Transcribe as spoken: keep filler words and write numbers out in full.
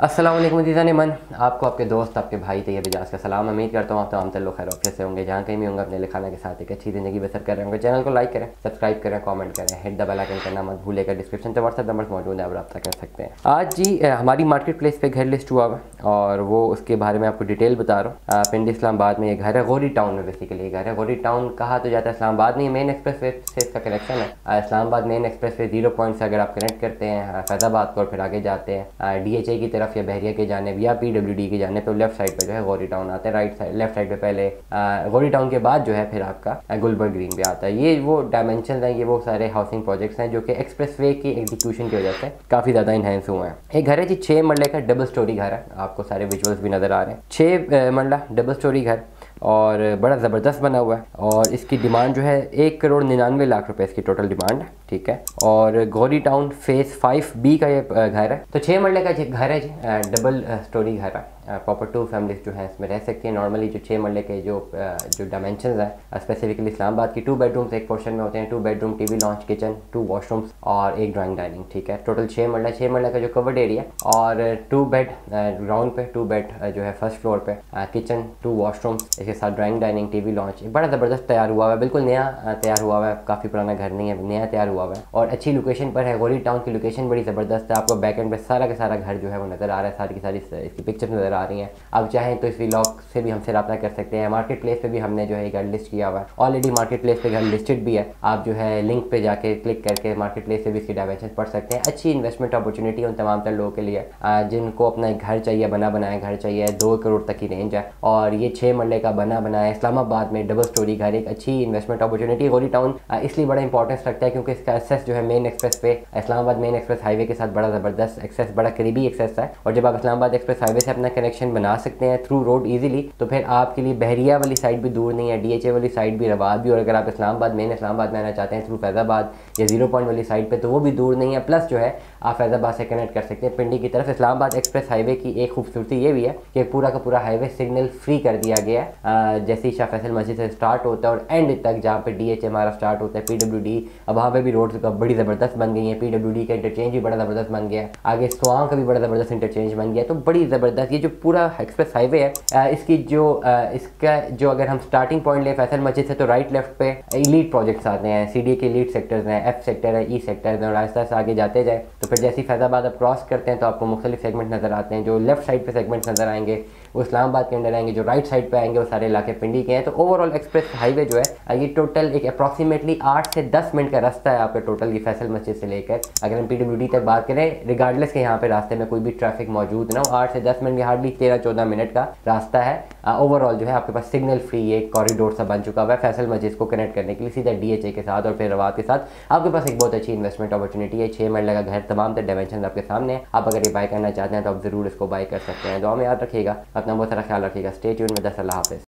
अस्सलाम वालेकुम दीदान मन, आपको आपके दोस्त आपके भाई तैयब इजाज़ का सलाम। उम्मीद करता हूँ आप तमाम लोग खैर ऑफिस से होंगे, जहाँ कहीं भी होंगे अपने लिखाना के साथ एक अच्छी ज़िंदगी बसर कर रहे होंगे। चैनल को लाइक करें, सब्सक्राइब करें, कमेंट करें, हिट द बेल आइकन करना मत भूलेगा। डिस्क्रिप्शन पे व्हाट्सएप नंबर मौजूद है, आप रब्ता कर सकते हैं। आज जी हमारी मार्केट प्लेस पे घर लिस्ट हुआ हुआ और वो उसके बारे में आपको डिटेल बता रहा हूँ। पिंडी इस्लामाबाद में ये घर है, गौरी टाउन में बेसिकली घर है। गौरी टाउन कहा तो जाता है इस्लामाबाद में, मेन एक्सप्रेस वे से इसका कनेक्शन है। Islamabad main expressway zero point से अगर आप कनेक्ट करते हैं फैज़ाबाद को और फिर आगे जाते हैं डी एच ए की तरफ या बहरिया के जाने या पी डब्ल्यू डी के जाने पे लेफ्ट साइड पे जो है गौरी टाउन आता है। राइट साइड लेफ्ट साइड पे पहले गौरी टाउन के बाद जो है फिर आपका गुलबर्ग ग्रीन पे आता है। ये वो डायमेंशन हैं, ये वो सारे हाउसिंग प्रोजेक्ट्स हैं जो कि एक्सप्रेस वे की एग्जीक्यूशन की वजह से काफ़ी ज़्यादा इनहेंस हुए हैं। एक घर है जी, छः मरले का डबल स्टोरी घर है, आपको सारे विजुअल्स भी नज़र आ रहे हैं। छः मरला डबल स्टोरी घर और बड़ा ज़बरदस्त बना हुआ है और इसकी डिमांड जो है एक करोड़ निन्यानवे लाख रुपए इसकी टोटल डिमांड है, ठीक है। और Gauri town phase five B का ये घर है। तो छः मरले का घर है जी, डबल स्टोरी घर है। प्रॉपर टू फैमिलीज जो है इसमें रह सकती हैं। नॉर्मली जो छः मरले के जो जो डायमेंशंस हैं स्पेसिफिकली इस्लामाबाद की, टू बेडरूम्स एक पोर्शन में होते हैं। Two bedroom, TV lounge, kitchen, two washrooms और एक ड्राइंग डाइनिंग, ठीक है। टोटल छः मरला छः मरला का जो कवर्ड एरिया और टू बेड ग्राउंड पे, टू बेड जो है फर्स्ट फ्लोर पे, किचन, टू वॉशरूम्स, इसके साथ ड्राइंग डाइनिंग, टीवी लॉन्च, बड़ा ज़बरदस्त तैयार हुआ है, बिल्कुल नया तैयार हुआ है। काफ़ी पुराना घर नहीं है, नया तैयार हुआ है और अच्छी लोकेशन पर है। गौरी टाउन की लोकेशन बड़ी ज़बरदस्त है। आपको बैक एंड पे सारा का सारा घर जो है वो नज़र आ रहा है, सारी की सारी इसकी पिक्चर्स नज़र आ रही हैं। आप चाहें तो इस व्लॉग से भी हमसे रब्ता कर सकते हैं। मार्केट प्लेस पे भी हमने जो है घर लिस्ट किया हुआ है, ऑलरेडी मार्केट प्लेस पे घर लिस्टेड भी है। आप जो है लिंक पे जाके क्लिक करके मार्केट प्लेस से भी इसकी डायमेंशन पढ़ सकते हैं। अच्छी इन्वेस्टमेंट अपॉर्चुनिटी उन तमाम तर लोगों के लिए जिनको अपना एक घर चाहिए, बना बनाया घर चाहिए, दो करोड़ तक की रेंज है और ये छः मरले का बना बनाया इस्लामाबाद में डबल स्टोरी घर एक अच्छी इन्वेस्टमेंट अपॉर्चुनिटी। गौरी टाउन इसलिए बड़ा इंपॉर्टेंस रखता है क्योंकि इसका एक्सेस जो है मेन एक्सप्रेस पे, इस्लामाबाद मेन एक्सप्रेस हाईवे के साथ बड़ा ज़बरदस्त एक्सेस, बड़ा करीबी एक्सेस है। और जब आप इस्लामाबाद एक्सप्रेस हाईवे से अपना कनेक्शन बना सकते हैं थ्रू रोड इजीली, तो फिर आपके लिए बहरिया वाली साइड भी दूर नहीं है, डी एच ए वाली साइड भी, रवाब भी। और अगर आप इस्लामाबाद मेन इस्लामाबाद में आना चाहते हैं थ्रू फैज़ाबाद या जीरो पॉइंट वाली साइड पे, तो वो भी दूर नहीं है। प्लस जो है आप फैज़ाबाद से कनेक्ट कर सकते हैं पिंडी की तरफ। इस्लामाबाद एक्सप्रेस हाईवे की एक खूबसूरती ये भी है कि पूरा का पूरा हाईवे सिग्नल फ्री कर दिया गया है। जैसे ही शाह फैसल मस्जिद से स्टार्ट होता है और एंड तक जहाँ पे डी एच ए हमारा स्टार्ट होता है, पी डब्ल्यू डी, अब वहाँ पे भी रोड बड़ी ज़बरदस्त बन गई है। पी डब्ल्यू डी का इंटरचेंज भी बड़ा ज़बरदस्त बन गया है, आगे स्वांग का भी बड़ा ज़बरदस्त इंटरचेंज बन गया है। तो बड़ी ज़बरदस्त ये जो पूरा एक्सप्रेस हाईवे है, इसकी जो इसका जो अगर हम स्टार्टिंग पॉइंट ले फैसल मस्जिद से, तो राइट लेफ्ट पे इलीट प्रोजेक्ट्स आते हैं, सी डी के इलीट सेक्टर्स हैं, एफ सेक्टर है, ई सेक्टर है और आहिस्ता आहिस्ता आगे जाते जाए तो फिर जैसे फैज़ाबाद आप क्रॉस करते हैं तो आपको मुख्तलिफ सेगमेंट नज़र आते हैं। जो लेफ्ट साइड पे सेगमेंट्स नज़र आएंगे वो इस्लामाबाद के अंदर आएंगे, जो राइट साइड पे आएंगे वो सारे इलाके पिंडी के हैं। तो ओवरऑल एक्सप्रेस हाईवे जो है ये टोटल एक अप्रॉक्सीमेटली आठ से दस मिनट का रास्ता है आपका टोटल, ये फैसल मस्जिद से लेकर अगर हम पी डब्ल्यू डी तक बात करें, रिगार्डलेस के यहाँ पे रास्ते में कोई भी ट्रैफिक मौजूद ना हो, आठ से दस मिनट हार्डली तेरह चौदह मिनट का रास्ता है। ओवरऑल जो है आपके पास सिग्नल फ्री एक कॉरिडोर सा बन चुका हुआ है फैसल मस्जिद को कनेक्ट करने के लिए सीधा डी एच ए के साथ और फिर रवाब के साथ। आपके पास एक बहुत अच्छी इन्वेस्टमेंट अपॉर्चुनिटी है। छः मरले का घर, तमाम तर डायमेंशन आपके सामने है। आप अगर ये बाय करना चाहते हैं तो आप ज़रूर इसको बाय कर सकते हैं। दुआ में याद रखिएगा, अपना बहुत सारा ख्याल रखिएगा। स्टे ट्यून में। दस अल्लाह हाफ़िज़।